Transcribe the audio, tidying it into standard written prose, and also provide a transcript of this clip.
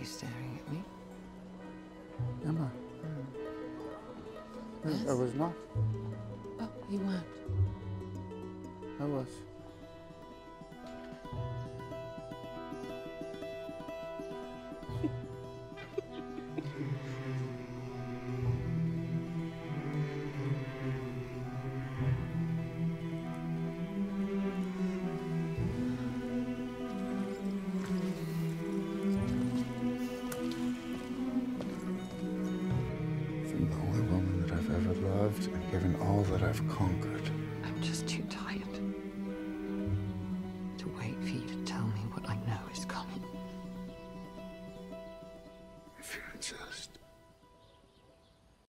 you staring at me? Am I? Yes? I was not. Oh, you weren't. I was. From the only woman that I've ever loved and given all that I've conquered. I'm just too tired